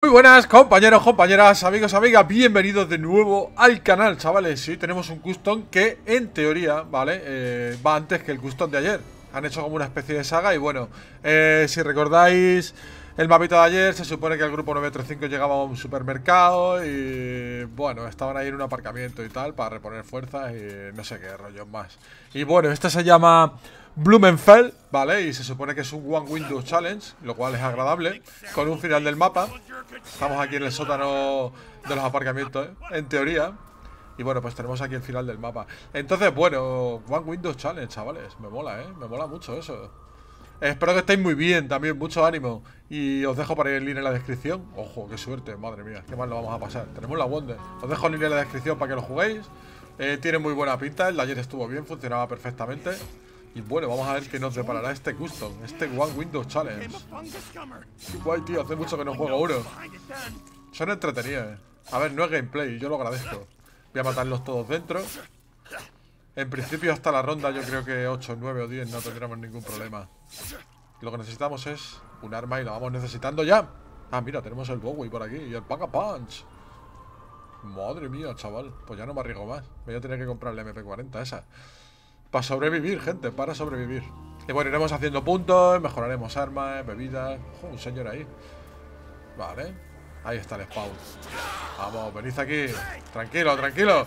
buenas compañeros, compañeras, amigos, amigas, bienvenidos de nuevo al canal, chavales. Sí, tenemos un custom que en teoría, ¿vale? Va antes que el custom de ayer. Han hecho como una especie de saga y bueno, si recordáis el mapita de ayer, se supone que el grupo 935 llegaba a un supermercado y bueno, estaban ahí en un aparcamiento y tal para reponer fuerzas y no sé qué rollos más. Y bueno, este se llama Blumenfeld, ¿vale? Y se supone que es un One Window Challenge, lo cual es agradable, con un final del mapa. Estamos aquí en el sótano de los aparcamientos, en teoría. Y bueno, pues tenemos aquí el final del mapa. Entonces, bueno, One Window Challenge, chavales. Me mola, me mola mucho eso. Espero que estéis muy bien, también mucho ánimo. Y os dejo por ahí el link en la descripción. Ojo, qué suerte, madre mía, qué mal lo vamos a pasar. Tenemos la Wonder. Os dejo el link en la descripción para que lo juguéis. Tiene muy buena pinta, el de ayer estuvo bien, funcionaba perfectamente. Y bueno, vamos a ver qué nos deparará este custom, este One Window Challenge. Qué guay, tío, hace mucho que no juego uno. Son entretenidos, A ver, no es gameplay, yo lo agradezco. Voy a matarlos todos dentro. En principio hasta la ronda yo creo que 8, 9 o 10 no tendremos ningún problema. Lo que necesitamos es un arma y la vamos necesitando ya. Ah, mira, tenemos el Bowie por aquí y el Pack a Punch. Madre mía, chaval, pues ya no me arriesgo más. Voy a tener que comprar la MP40 esa. Para sobrevivir, gente, para sobrevivir. Y bueno, iremos haciendo puntos, mejoraremos armas, bebidas. Un señor ahí. Vale, ahí está el spawn. Vamos, venid aquí. Tranquilo, tranquilo.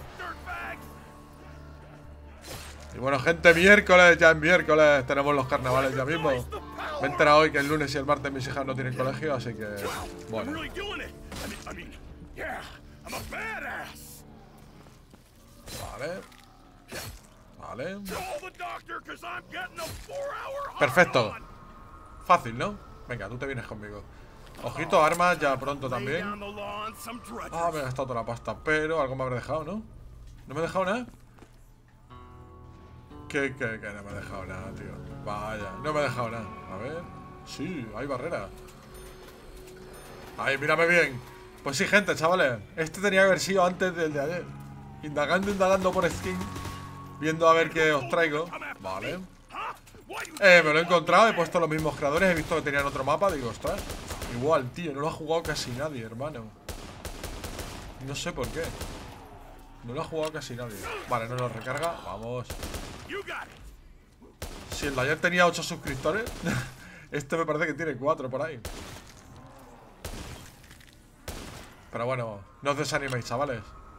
Y bueno, gente, miércoles, ya es miércoles. Tenemos los carnavales ya mismo. Me he enterado hoy que el lunes y el martes mis hijas no tienen colegio, así que... bueno. Vale. Vale. Perfecto. Fácil, ¿no? Venga, tú te vienes conmigo. Ojito, armas ya pronto también. Ah, me he gastado toda la pasta, pero algo me habré dejado, ¿no? ¿No me he dejado nada? Que no me he dejado nada, tío. Vaya, no me he dejado nada. A ver. Sí, hay barrera. Ahí, mírame bien. Pues sí, gente, chavales. Este tenía que haber sido antes del de ayer. Indagando por Steam. Viendo a ver qué os traigo. Vale. Me lo he encontrado, he puesto los mismos creadores. He visto que tenían otro mapa, digo, ostras. Igual, tío, no lo ha jugado casi nadie, hermano. No sé por qué. No lo ha jugado casi nadie. Vale, no lo recarga, vamos. Si el de ayer tenía 8 suscriptores, este me parece que tiene 4 por ahí. Pero bueno, no os desaniméis, chavales.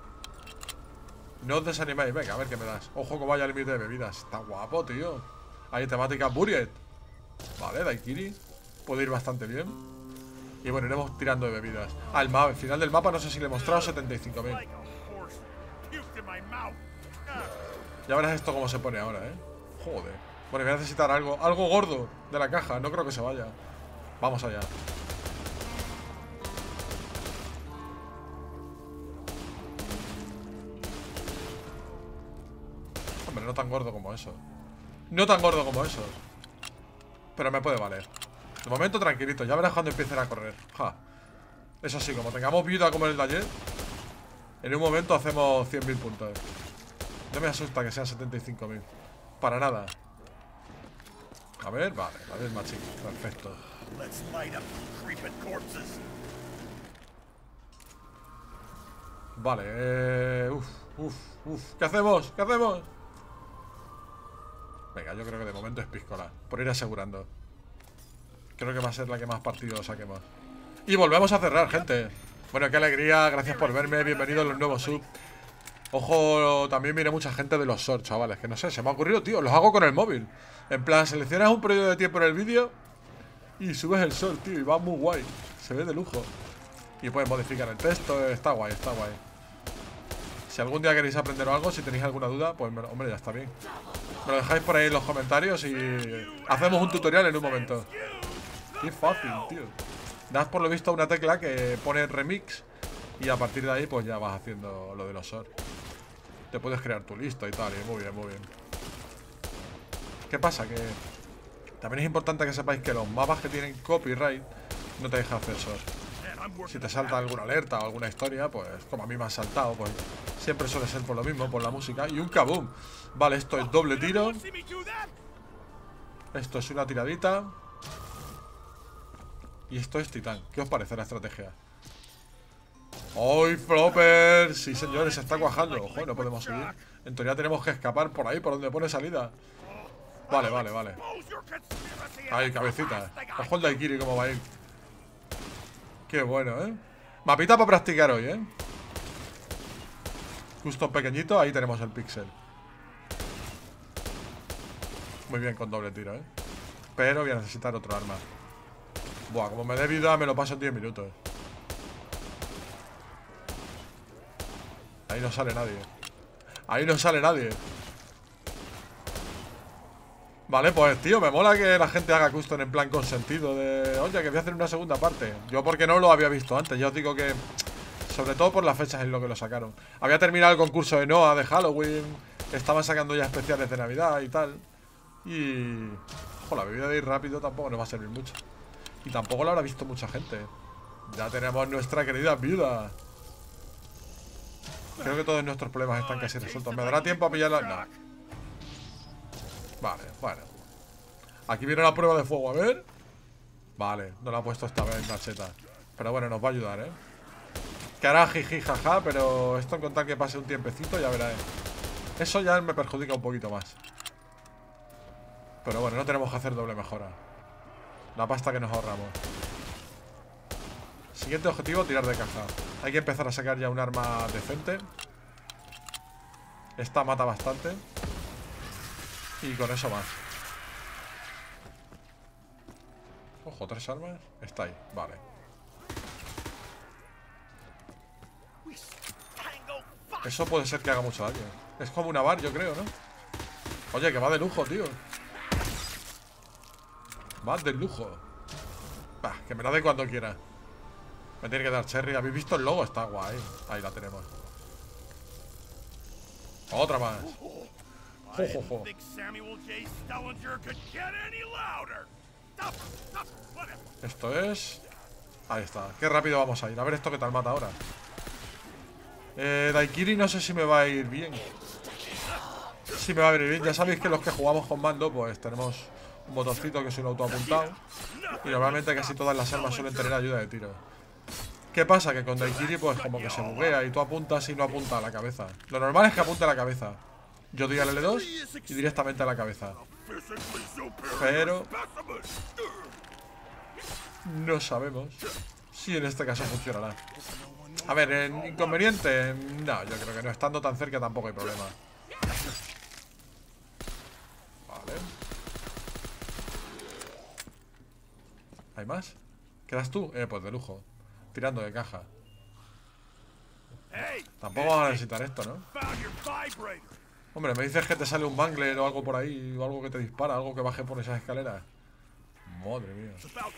No os desaniméis, venga, a ver qué me das. Ojo que vaya al límite de bebidas. Está guapo, tío. Hay temática Buried. Vale, Daiquiri. Puede ir bastante bien. Y bueno, iremos tirando de bebidas. Ah, el mapa, el final del mapa no sé si le he mostrado 75.000. Ya verás esto cómo se pone ahora, Joder. Bueno, voy a necesitar algo gordo de la caja. No creo que se vaya. Vamos allá. Hombre, no tan gordo como eso. No tan gordo como eso. Pero me puede valer. De momento tranquilito, ya verás cuando empiecen a correr. Ja. Eso sí, como tengamos viuda como el de ayer, en un momento hacemos 100.000 puntos. No me asusta que sean 75.000. Para nada. A ver, vale, es más chico. Perfecto. Vale, ¿Qué hacemos? ¿Qué hacemos? Venga, yo creo que de momento es piscola. Por ir asegurando. Creo que va a ser la que más partido saquemos. Y volvemos a cerrar, gente. Bueno, qué alegría, gracias por verme. Bienvenidos a los nuevos subs. Ojo, también viene mucha gente de los shorts, chavales. Que no sé, se me ha ocurrido, tío. Los hago con el móvil. En plan, seleccionas un periodo de tiempo en el vídeo y subes el short, tío. Y va muy guay. Se ve de lujo. Y puedes modificar el texto. Está guay, está guay. Si algún día queréis aprender algo, si tenéis alguna duda, pues, hombre, ya está bien. Me lo dejáis por ahí en los comentarios y hacemos un tutorial en un momento. Qué fácil, tío. Das por lo visto una tecla que pone remix y a partir de ahí pues ya vas haciendo lo de los shorts. Te puedes crear tu lista y tal, y muy bien, muy bien. ¿Qué pasa? Que también es importante que sepáis que los mapas que tienen copyright no te dejan hacer shorts. Si te salta alguna alerta o alguna historia, pues como a mí me ha saltado, pues siempre suele ser por lo mismo, por la música. Y un kaboom. Vale, esto es doble tiro. Esto es una tiradita. Y esto es titán. ¿Qué os parece la estrategia? ¡Ay, Flopper! Sí, señores, se está cuajando. Ojo, no podemos seguir. En teoría tenemos que escapar por ahí, por donde pone salida. Vale, vale, vale. Ahí, cabecita. Ojo el Daikiri cómo va a ir. Qué bueno, ¿eh? Mapita para practicar hoy, ¿eh? Justo pequeñito, ahí tenemos el pixel. Muy bien con doble tiro, ¿eh? Pero voy a necesitar otro arma. Buah, como me dé vida me lo paso en 10 minutos. Ahí no sale nadie. Ahí no sale nadie. Vale, pues tío, me mola que la gente haga custom en plan con sentido de, oye, que voy a hacer una segunda parte. Yo porque no lo había visto antes. Yo os digo que, sobre todo por las fechas en lo que lo sacaron. Había terminado el concurso de Noah de Halloween. Estaban sacando ya especiales de Navidad y tal. Y... ojo, la bebida de ir rápido tampoco nos va a servir mucho. Y tampoco lo habrá visto mucha gente. Ya tenemos nuestra querida viuda. Creo que todos nuestros problemas están casi resueltos. ¿Me dará tiempo a pillarla? No. Vale, bueno. Aquí viene la prueba de fuego, a ver. Vale, no la ha puesto esta vez Nacheta. Pero bueno, nos va a ayudar, ¿eh? Que hará jiji jaja, pero esto en contar que pase un tiempecito ya verá, ¿eh? Eso ya me perjudica un poquito más. Pero bueno, no tenemos que hacer doble mejora. La pasta que nos ahorramos. Siguiente objetivo, tirar de caja. Hay que empezar a sacar ya un arma decente. Esta mata bastante. Y con eso más. Ojo, 3 armas. Está ahí, vale. Eso puede ser que haga mucho daño. Es como una bar, yo creo, ¿no? Oye, que va de lujo, tío. Va de lujo. Bah, que me la dé cuando quiera. Me tiene que dar cherry. ¿Habéis visto el logo? Está guay. Ahí la tenemos. Otra más. Jo. Esto es... ahí está. Qué rápido vamos a ir. A ver esto qué tal mata ahora. Daikiri no sé si me va a ir bien. Sí me va a ir bien. Ya sabéis que los que jugamos con mando, pues tenemos un botoncito que es un autoapuntado. Y normalmente casi todas las armas suelen tener ayuda de tiro. ¿Qué pasa? Que con Daikiri pues como que se buguea y tú apuntas y no apunta a la cabeza. Lo normal es que apunte a la cabeza. Yo doy al L2 y directamente a la cabeza. Pero no sabemos si en este caso funcionará. A ver, en inconveniente, no, yo creo que no estando tan cerca tampoco hay problema. Vale. ¿Hay más? ¿Quedas tú? Pues de lujo. Tirando de caja. Tampoco vamos a necesitar esto, ¿no? Hombre, me dices que te sale un bangler o algo por ahí, o algo que te dispara, algo que baje por esas escaleras. Madre mía.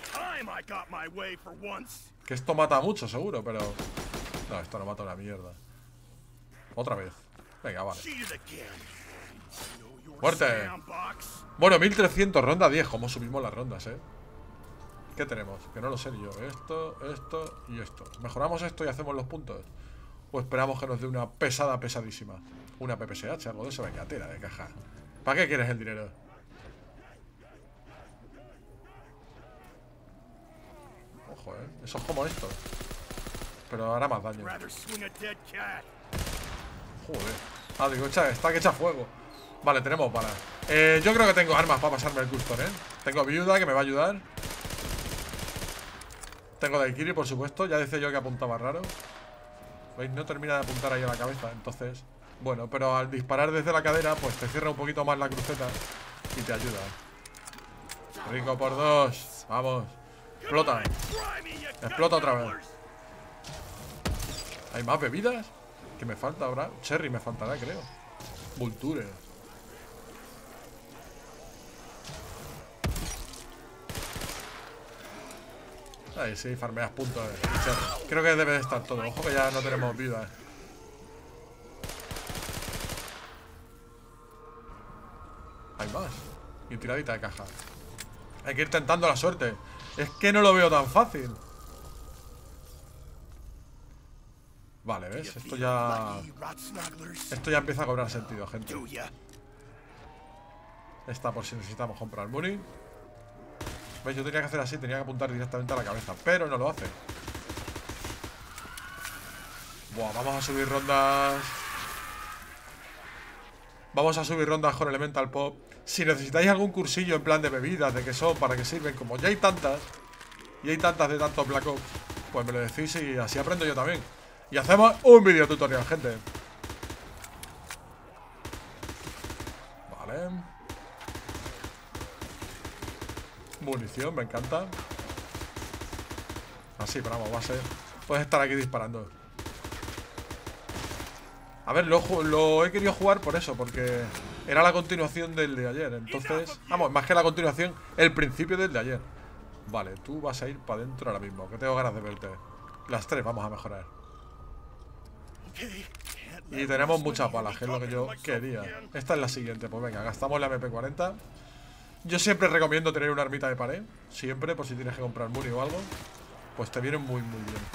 Que esto mata mucho, seguro, pero... no, esto no mata una mierda. Otra vez. Venga, vale. ¡Muerte! Bueno, 1300, ronda 10. ¿Cómo subimos las rondas, ¿Qué tenemos? Que no lo sé ni yo. Esto y esto. ¿Mejoramos esto y hacemos los puntos? O esperamos que nos dé una pesadísima. Una PPSH, algo de eso. Venga, tira de caja. ¿Para qué quieres el dinero? Ojo, eso es como esto. Pero hará más daño. Joder. Ah, digo, está que echa fuego. Vale, tenemos balas. Yo creo que tengo armas para pasarme el custom, Tengo viuda que me va a ayudar. Tengo Daikiri, por supuesto. Ya decía yo que apuntaba raro. ¿Veis? No termina de apuntar ahí a la cabeza. Entonces, bueno, pero al disparar desde la cadera, pues te cierra un poquito más la cruceta y te ayuda. Rico por 2. Vamos. Explota. Explota otra vez. ¿Hay más bebidas? ¿Qué me falta ahora? Cherry me faltará, creo. Vulture. Ahí sí, farmeas puntos. Cherry. Creo que debe de estar todo. Ojo que ya no tenemos vidas. Hay más. Y tiradita de caja. Hay que ir tentando la suerte. Es que no lo veo tan fácil. Vale, ¿ves? Esto ya empieza a cobrar sentido, gente. Esta por si necesitamos comprar money. ¿Veis? Yo tenía que hacer así, tenía que apuntar directamente a la cabeza, pero no lo hace. Buah, vamos a subir rondas. Vamos a subir rondas con Elemental Pop. Si necesitáis algún cursillo en plan de bebidas, de qué son, para qué sirven, como ya hay tantas, y hay tantas de tantos Black Ops, pues me lo decís y así aprendo yo también. Y hacemos un video tutorial, gente. Vale. Munición, me encanta. Así, pero vamos, va a ser. Puedes estar aquí disparando. A ver, lo he querido jugar por eso, porque era la continuación del de ayer. Entonces, vamos, más que la continuación, el principio del de ayer. Vale, tú vas a ir para adentro ahora mismo, que tengo ganas de verte. Las tres vamos a mejorar. Y tenemos muchas balas, que es lo que yo quería. Esta es la siguiente, pues venga, gastamos la MP40. Yo siempre recomiendo tener una armita de pared. Siempre, por si tienes que comprar muni o algo. Pues te viene muy, muy bien.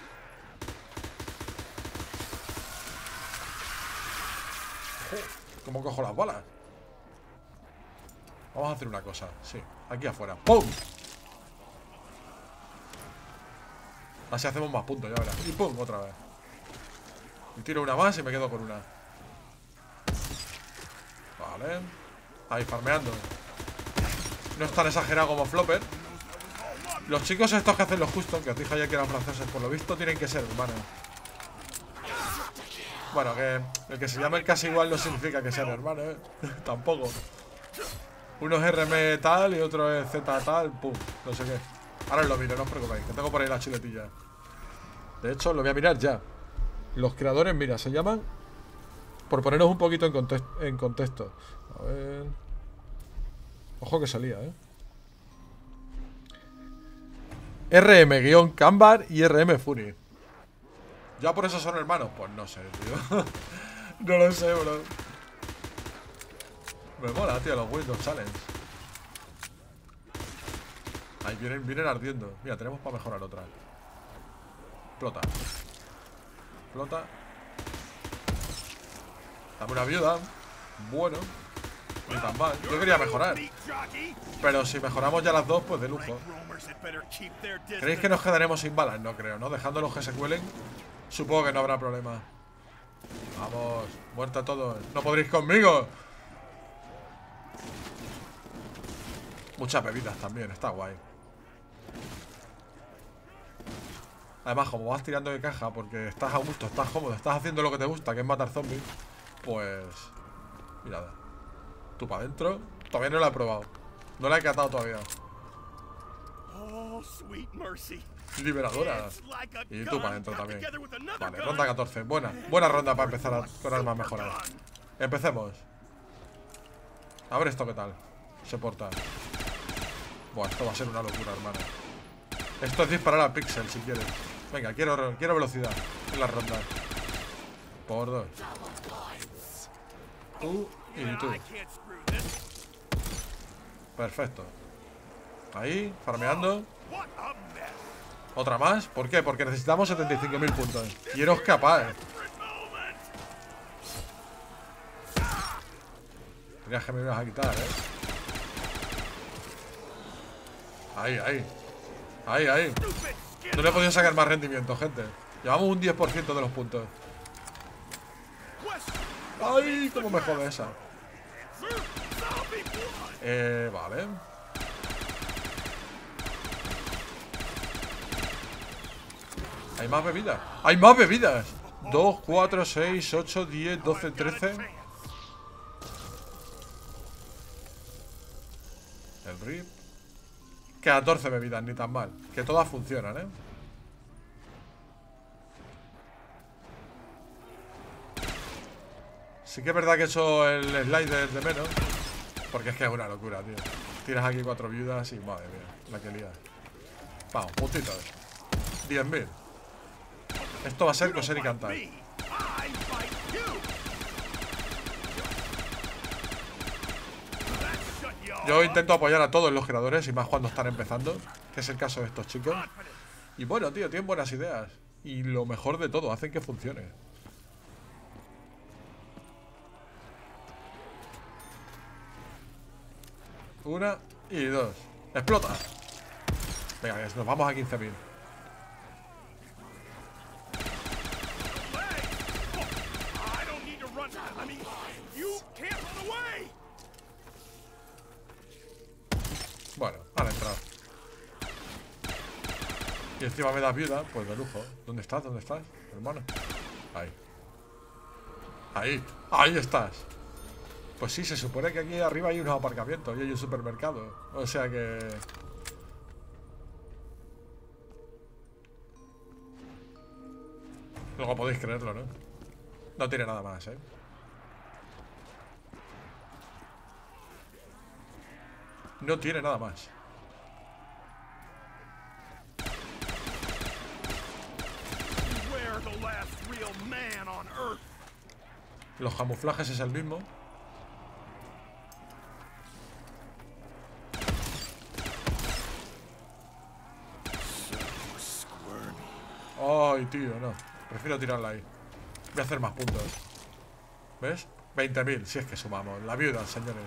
¿Cómo cojo las balas? Vamos a hacer una cosa, sí, aquí afuera. ¡Pum! Así hacemos más puntos, ya verás. Y ¡pum! Otra vez. Y tiro una más y me quedo con una. Vale. Ahí, farmeando. No es tan exagerado como Flopper. Los chicos estos que hacen los custom, que os dije ayer que eran franceses, por lo visto tienen que ser humanos. Bueno, que el que se llame el casi igual no significa que sean hermanos, ¿eh? Tampoco. Uno es RM tal y otro es Z tal, pum, no sé qué. Ahora os lo miro, no os preocupéis, que tengo por ahí la chuletilla. De hecho, lo voy a mirar ya. Los creadores, mira, se llaman... Por ponernos un poquito en contexto. A ver... Ojo que salía, ¿eh? RM-Cambar y RM Fury. ¿Ya por eso son hermanos? Pues no sé, tío. No lo sé, bro. Me mola, tío, los Windows Challenge. Ahí vienen ardiendo. Mira, tenemos para mejorar otra. Explota. Explota. Dame una viuda. Bueno. Ni tan mal. Yo quería mejorar. Pero si mejoramos ya las dos, pues de lujo. ¿Creéis que nos quedaremos sin balas? No creo, ¿no? Dejándolos que se cuelen. Supongo que no habrá problema. Vamos, muerta todos. No podréis conmigo. Muchas bebidas también, está guay. Además, como vas tirando de caja, porque estás a gusto, estás cómodo, estás haciendo lo que te gusta, que es matar zombies, pues... Mirad. Tú para adentro. Todavía no la he probado. No la he catado todavía. Liberadora. Y tú para adentro también. Vale, ronda 14. Buena ronda para empezar con armas mejoradas. Empecemos. A ver esto qué tal se porta. Buah, esto va a ser una locura, hermano. Esto es disparar a pixel si quieres. Venga, quiero velocidad en las rondas. Por dos. Tú y tú. Perfecto. Ahí, farmeando. Otra más. ¿Por qué? Porque necesitamos 75.000 puntos. Quiero escapar. Tenías que me ibas a quitar, Ahí. No le he podido sacar más rendimiento, gente. Llevamos un 10% de los puntos. ¡Ay! ¿Cómo me jode esa? Vale. ¿Hay más bebidas? ¡Hay más bebidas! 2, 4, 6, 8, 10, 12, 13. El RIP. 14 bebidas, ni tan mal. Que todas funcionan, ¿eh? Sí que es verdad que he hecho el slider de menos. Porque es que es una locura, tío. Tiras aquí 4 viudas y madre mía, la que lía. Vamos, puntitos. 10.000. Esto va a ser coser y cantar. Yo intento apoyar a todos los creadores, y más cuando están empezando, que es el caso de estos chicos. Y bueno, tío, tienen buenas ideas. Y lo mejor de todo, hacen que funcione. Una y dos. ¡Explota! Venga, nos vamos a 15.000. Bueno, han entrado. Y encima me das viuda, pues de lujo. ¿Dónde estás? ¿Dónde estás, hermano? Ahí. Ahí estás. Pues sí, se supone que aquí arriba hay unos aparcamientos y hay un supermercado. O sea que... Luego podéis creerlo, ¿no? No tiene nada más, ¿eh? No tiene nada más. Los camuflajes es el mismo. Ay, tío, no. Prefiero tirarla ahí. Voy a hacer más puntos. ¿Ves? 20.000, si es que sumamos. La viuda, señores.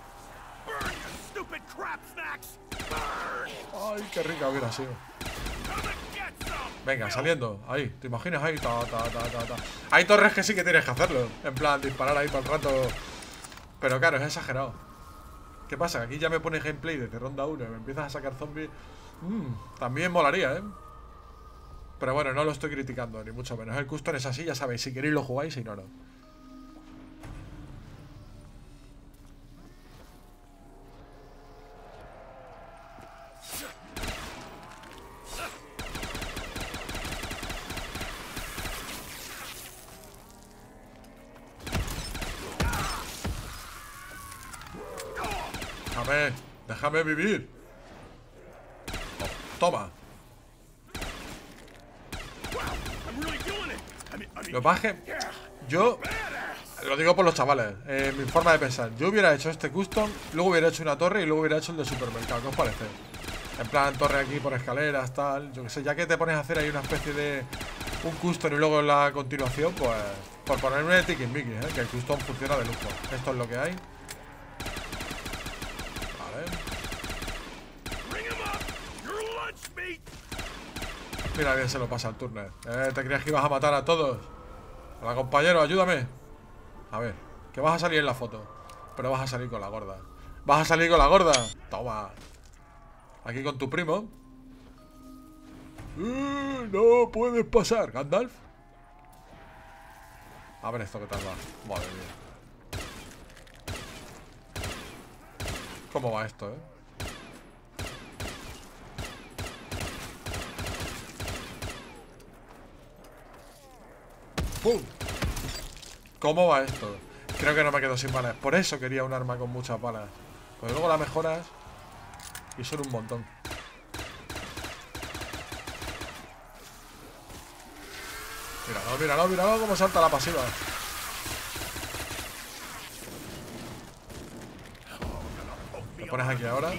Ay, qué rica hubiera sido. Venga, saliendo. Ahí, ¿te imaginas? Ahí, Hay torres que sí que tienes que hacerlo. En plan, disparar ahí todo el rato. Pero claro, es exagerado. ¿Qué pasa? Aquí ya me pone gameplay desde ronda 1 y me empiezas a sacar zombies. También molaría, ¿eh? Pero bueno, no lo estoy criticando, ni mucho menos. El custom es así, ya sabéis. Si queréis lo jugáis, si no, no. Déjame vivir. Toma. Lo que pasa es que yo lo digo por los chavales, mi forma de pensar. Yo hubiera hecho este custom, luego hubiera hecho una torre y luego hubiera hecho el de supermercado. ¿Qué os parece? En plan, torre aquí por escaleras, tal. Yo que sé, ya que te pones a hacer ahí una especie de un custom y luego la continuación, pues por ponerme de tiquismiquis, que el custom funciona de lujo. Esto es lo que hay. Mira bien se lo pasa al turner. ¿Te creías que ibas a matar a todos? Hola, compañero, ayúdame. A ver, que vas a salir en la foto. Pero vas a salir con la gorda. ¿Vas a salir con la gorda? Toma. Aquí con tu primo. No puedes pasar, Gandalf. A ver esto que tal va. Madre mía. ¿Cómo va esto, ¡Pum! ¿Cómo va esto? Creo que no me quedo sin balas. Por eso quería un arma con muchas balas. Pues luego la mejoras y son un montón. Míralo cómo salta la pasiva. Te pones aquí ahora.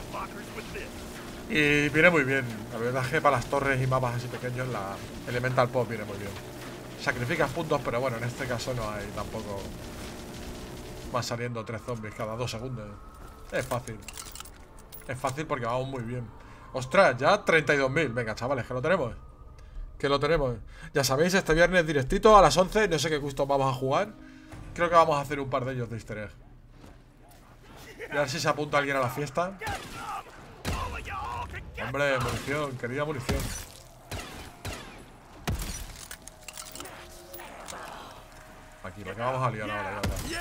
Y viene muy bien. La verdad es que para las torres y mapas así pequeños la Elemental Pop viene muy bien. Sacrificas puntos, pero bueno, en este caso no hay tampoco. Van saliendo 3 zombies cada 2 segundos. Es fácil. Es fácil porque vamos muy bien. Ostras, ya 32.000. Venga, chavales, que lo tenemos. Que lo tenemos. Ya sabéis, este viernes directito a las 11. No sé qué custom vamos a jugar. Creo que vamos a hacer un par de ellos de easter egg. Y a ver si se apunta alguien a la fiesta. Hombre, munición, querida munición. Aquí, porque vamos a liar ahora.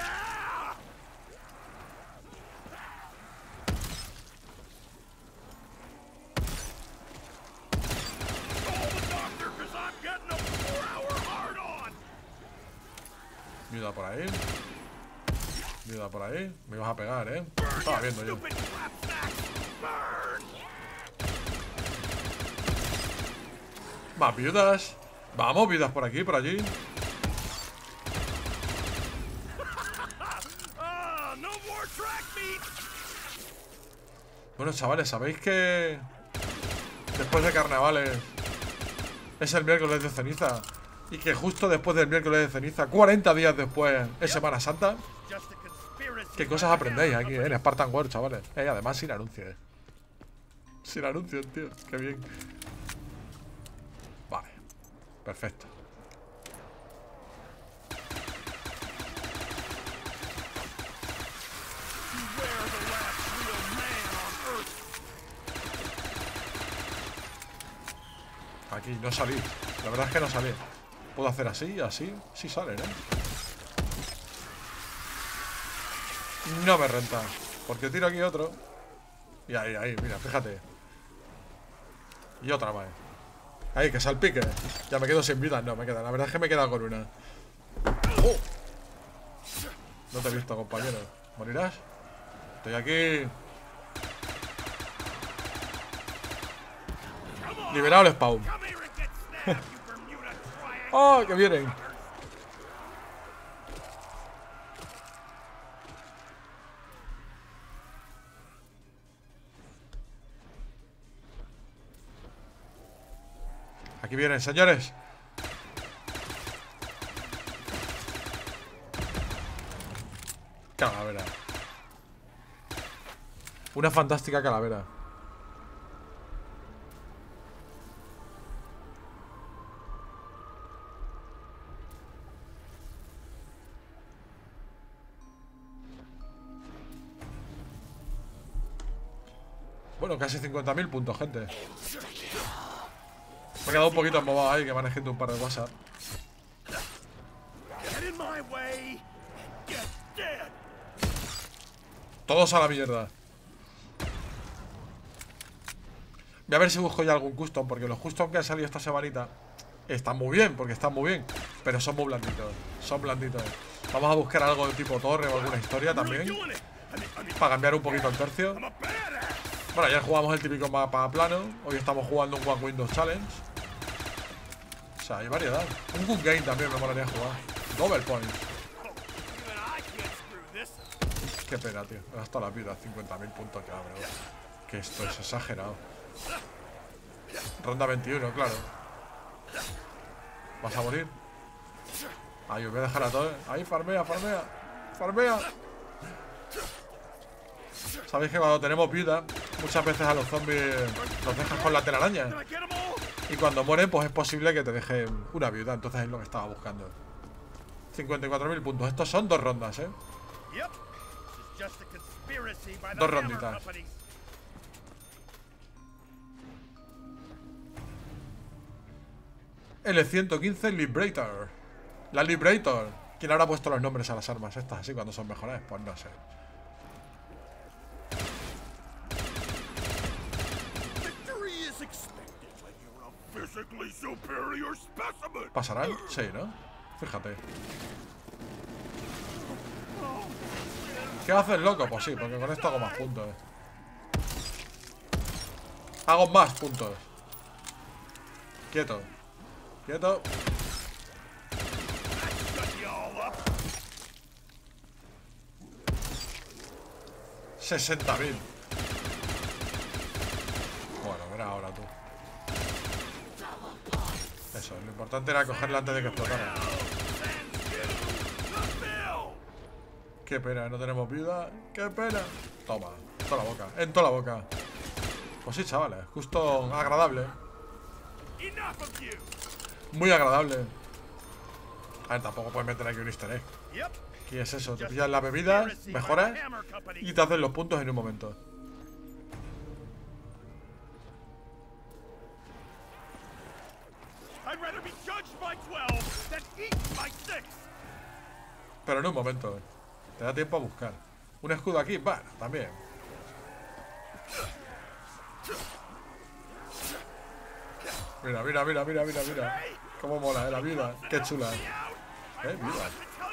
Ayuda por ahí. Ayuda por ahí. Me ibas a pegar, Estaba viendo yo. Más viudas. Vamos, viudas por aquí, por allí. Bueno, chavales, ¿sabéis que después de carnavales es el miércoles de ceniza? Y que justo después del miércoles de ceniza, 40 días después, es Semana Santa. ¿Qué cosas aprendéis aquí, en Spartan World, chavales? Además sin anuncios. Sin anuncios, tío. Qué bien. Vale. Perfecto. Aquí, no salí. La verdad es que no salí. Puedo hacer así, así. Sí salen, ¿eh? No me renta. Porque tiro aquí otro. Y ahí, mira, fíjate. Y otra más. Ahí, que salpique. Ya me quedo sin vida. No, me queda. La verdad es que me he quedado con una. ¡Oh! No te he visto, compañero. ¿Morirás? Estoy aquí. Liberado el spawn. ¡Oh, que vienen! Aquí vienen, señores. Calavera. Una fantástica calavera. Bueno, casi 50.000 puntos, gente. Me he quedado un poquito embobado ahí, que me han escrito un par de WhatsApp. Todos a la mierda. Voy a ver si busco ya algún custom, porque los custom que han salido esta semanita están muy bien, porque están muy bien, pero son muy blanditos. Son blanditos. Vamos a buscar algo de tipo torre o alguna historia también, para cambiar un poquito el tercio. Bueno, ayer jugamos el típico mapa plano. Hoy estamos jugando un One Windows Challenge. O sea, hay variedad. Un Good Game también me molaría jugar. Double Point. Qué pena, tío. Me he gastado la vida. 50.000 puntos ya, bro. Que esto es exagerado. Ronda 21, claro. ¿Vas a morir? Ahí, os voy a dejar a todos. Ahí, farmea, farmea. Farmea. Sabéis que cuando tenemos vida, muchas veces a los zombies los dejas con la telaraña. Y cuando mueren, pues es posible que te dejen una viuda. Entonces es lo que estaba buscando. 54.000 puntos. Estos son 2 rondas, ¿eh? 2 ronditas. L115 Liberator. La Liberator. ¿Quién habrá puesto los nombres a las armas estas así cuando son mejores? Pues no sé. ¿Pasarán? Sí, ¿no? Fíjate. ¿Qué haces, loco? Pues sí, porque con esto hago más puntos. Hago más puntos. Quieto. Quieto. $60.000. Bueno, verá ahora tú. Eso, lo importante era cogerla antes de que explotara. Qué pena, no tenemos vida. Qué pena. Toma, en toda la boca. En toda la boca. Pues sí, chavales, justo agradable. Muy agradable. A ver, tampoco puedes meter aquí un easter egg. ¿Qué es eso? Te pillas la bebida, mejoras y te hacen los puntos en un momento. Pero en un momento. Te da tiempo a buscar. Un escudo aquí, bueno, también. Mira, mira, mira, mira, mira, mira. Cómo mola, la vida. Qué chula. Vida.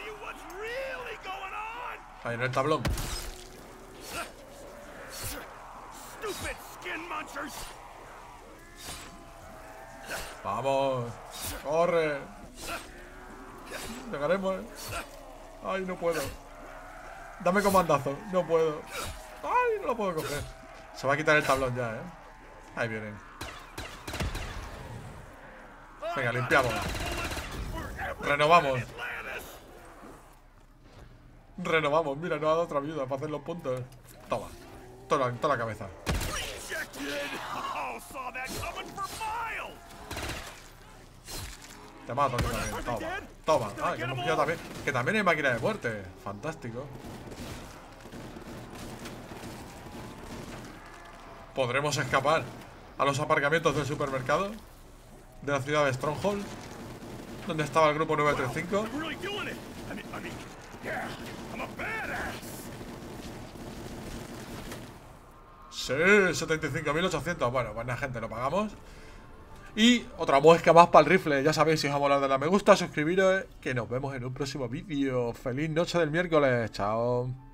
Ahí en el tablón. Vamos. Corre. Llegaremos, Ay, no puedo. Dame comandazo. No puedo. Ay, no lo puedo coger. Se va a quitar el tablón ya, Ahí vienen. Venga, limpiamos. Renovamos. Renovamos. Mira, nos ha dado otra viuda para hacer los puntos. Toma. Toda la cabeza. Te mato aquí también. Toma. Toma. Ah, que hemos pillado también. Que también hay máquina de muerte. Fantástico. ¿Podremos escapar a los aparcamientos del supermercado? de la ciudad de Stronghold, donde estaba el grupo 935. Sí, 75.800. Bueno, buena gente, lo pagamos. Y otra muesca más para el rifle. Ya sabéis, si os ha molado, darle a me gusta, suscribiros, que nos vemos en un próximo vídeo. Feliz noche del miércoles. Chao.